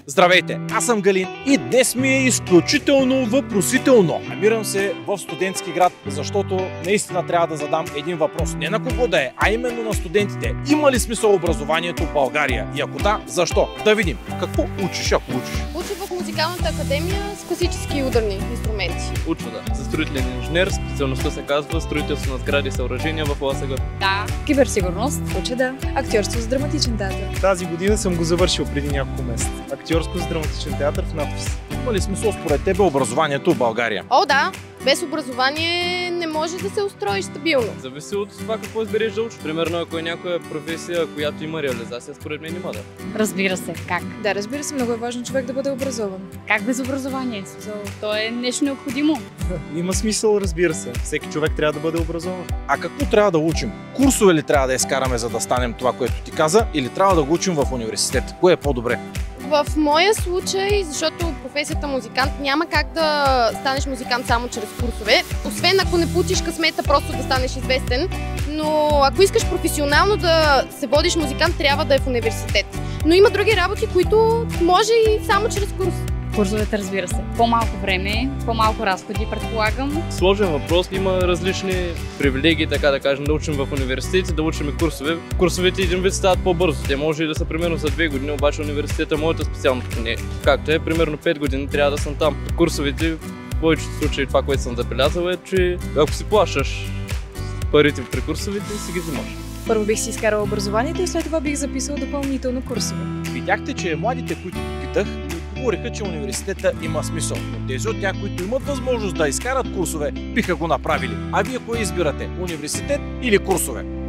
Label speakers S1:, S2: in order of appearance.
S1: Здравейте, аз съм Галин и днес ми е изключително въпросително. Намирам се в студентски град, защото наистина трябва да задам един въпрос. Не на кого да е, а именно на студентите. Има ли смисъл образованието в България? И ако да, защо? Да видим. Какво учиш, ако учиш?
S2: Уча в музикалната академия с класически и ударни инструменти.
S3: Учва, да. За строителен инженер, специалността се казва строителство на сгради и съоръжения в ЛАСАГ.
S4: Да. Киберсигурност. Уча, да. Актьорство с драматичен театър.
S5: Тази година съм го завършил преди няколко месеца. Актьорско с драматичен театър в надпис.
S1: Има ли смисъл според тебе образованието в България?
S2: О, да! Без образование не можеш да се устроиш стабилно.
S3: Зависи от това какво избереш да учиш. Примерно, ако е някоя професия, която има реализация, според мен няма да.
S4: Разбира се. Как?
S6: Да, разбира се, много е важно човек да бъде образован.
S4: Как без образование? То е нещо необходимо.
S5: Има смисъл, разбира се. Всеки човек трябва да бъде образован.
S1: А какво трябва да учим? Курсове ли трябва да изкараме, за да станем това, което ти каза, или трябва да го учим в университет? Кое е по-добре?
S2: В моя случай, защото професията музикант няма как да станеш музикант само чрез курсове, освен ако не получиш късмета просто да станеш известен, но ако искаш професионално да се водиш музикант, трябва да е в университет. Но има други работи, които може и само чрез курс.
S4: Курсовете, разбира се. По-малко време, по-малко разходи, предполагам.
S3: Сложен въпрос. Има различни привилегии, така да кажем, да учим в университети, да учим курсове. Курсовете един вид стават по-бързо. Те може и да са примерно за 2 години, обаче университета моята специалност не е. Както е, примерно 5 години трябва да съм там. Курсовете, в повечето случаи това, което съм забелязал е, че ако си плащаш парите при курсовете, си ги взимаш.
S6: Първо бих си изкарала образованието и след това бих записала допълнително курсове.
S1: Видяхте, че младите, които питах, говориха, че университета има смисъл. Но тези от тях, които имат възможност да изкарат курсове, биха го направили. А вие кое избирате? Университет или курсове?